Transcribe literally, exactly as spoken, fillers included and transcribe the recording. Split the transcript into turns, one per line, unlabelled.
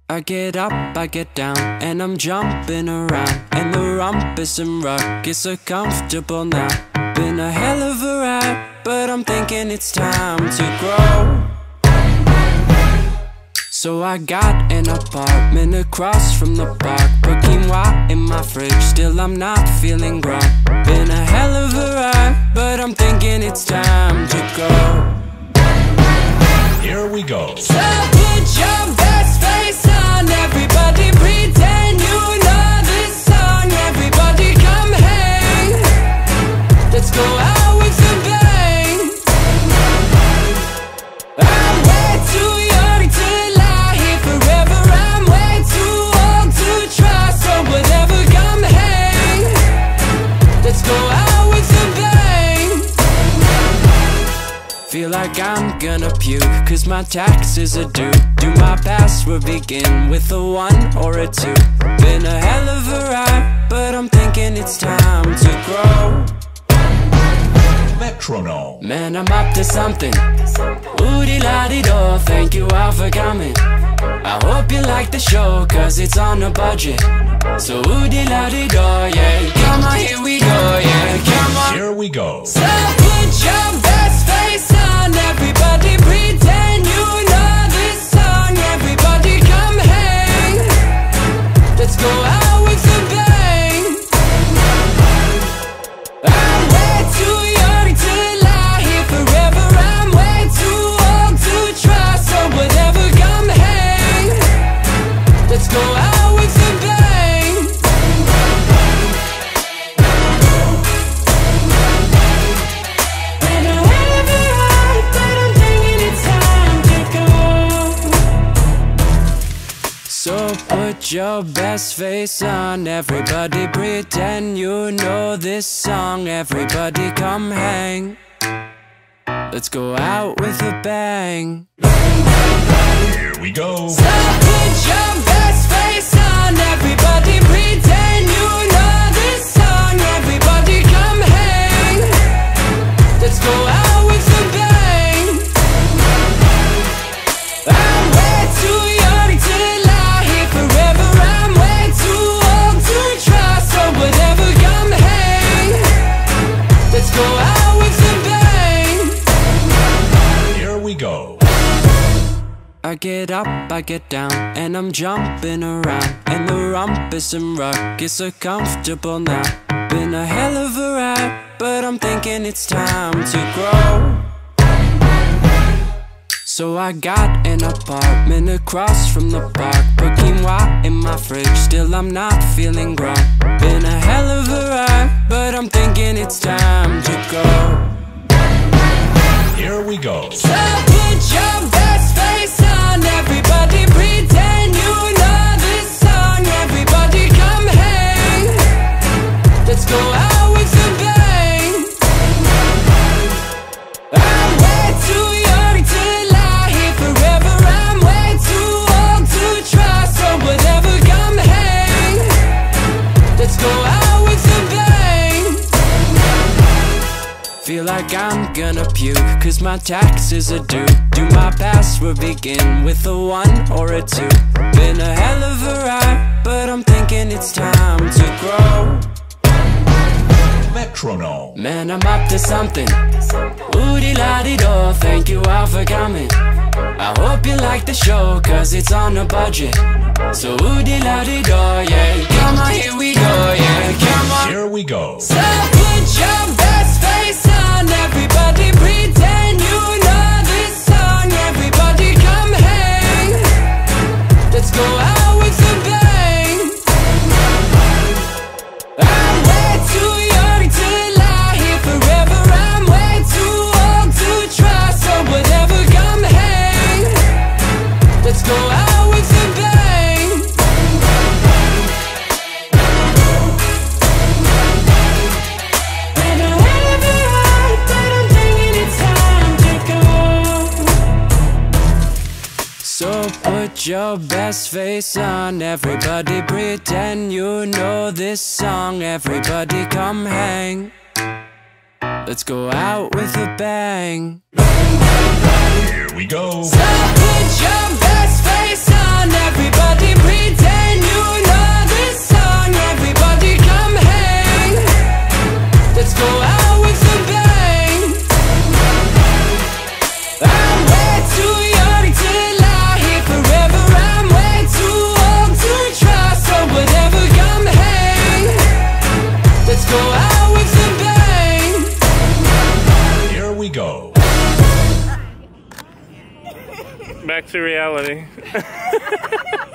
I get up, I get down, and I'm jumping around, and the rumpus and ruckus are comfortable now. Been a hell of a ride, but I'm thinking it's time to grow. So I got an apartment across from the park, put quinoa in my fridge, still I'm not feeling grown. Been a hell of a ride, but I'm thinking it's time to go.
Here we go.
So put your best face on, everybody pretend you know this song. Everybody come hang, let's go out with a bang. I'm way too young to lie here forever, I'm way too old to try. So whatever, come hang, let's go out with a bang. Feel like I'm gonna puke, cause my taxes are due. Do my password begin with a one or a two? Been a hell of a ride, but I'm thinking it's time to grow.
Metronome.
Man, I'm up to something. Ooh-dee-la-dee-do, thank you all for coming. I hope you like the show, cause it's on a budget. So ooh-dee-la-dee-do, yeah. Come on, here we go, yeah. Come on.
Here we go.
So put your best face on, everybody pretend you know this song. Everybody come hang, let's go out with a bang. I'm way too young to lie here forever, I'm way too old to try. So whatever, come hang, let's go out with a bang. So put your best face on, everybody pretend you know this song. Everybody come hang, let's go out with a bang.
Here we go.
So put your best face on, everybody pretend you know this song. Everybody come hang, let's go out with a bang. I'm way too young to lie here forever, I'm way too old to try. So whatever, come hang, let's go out with a bang.
Here we go.
I get up, I get down, and I'm jumping around, and the rumpus and ruckus are comfortable now. Been a hell of a ride, but I'm thinking it's time to grow. So I got an apartment across from the park, put quinoa in my fridge, still I'm not feeling grown. Been a hell of a ride, but I'm thinking it's time to go.
Here we go.
So put your best face on, everybody pretend you know this song. Everybody come hang, let's go out with a bang. I'm way too young to lie here forever, I'm way too old to try. So whatever, come hang, let's go out with a bang. Feel like I'm gonna puke, cause my taxes are due. Do my password begin with a one or a two? Been a hell of a ride, but I'm thinking it's time to grow.
Metronome.
Man, I'm up to something. Ooh-dee-la-dee-do, thank you all for coming. I hope you like the show, cause it's on a budget. So ooh-dee-la-dee-do, yeah. Come on, here we go, yeah. Come on.
Here we go.
So put your best face on, everybody pretend you know this song. Everybody come hang, let's go out with a bang. I'm way too young to lie here forever, I'm way too old to try. So whatever, come hang, let's go out with a bang. So put your best face on, everybody pretend you know this song. Everybody come hang, let's go out with a bang.
Here we go.
So put your best face on. on, everybody pretend you know this song. Everybody come hang. Let's go out with a bang. I'm way too young to lie here forever. I'm way too old to try. So whatever, come hang. Let's go out with a bang.
Here we go.
Back to reality.